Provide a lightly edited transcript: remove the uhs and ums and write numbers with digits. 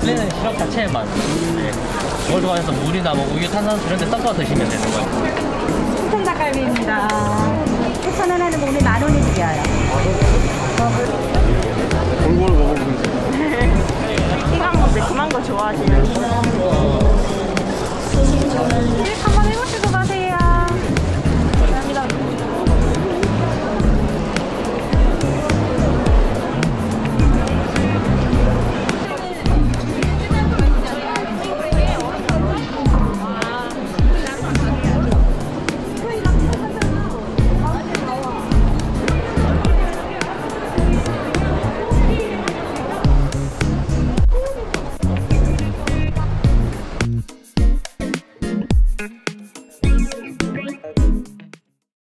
원래는 시럽 자체에만. 네. 그걸 좋아해서 물이나 뭐 우유, 탄산수 이런 데 섞어 드시면 되는 거예요. 숙성 닭갈비입니다. 9,000원 하는 몸이 10,000원이 드려요. 골고루 먹어보세요. 시간 거 매콤한 거 좋아하시면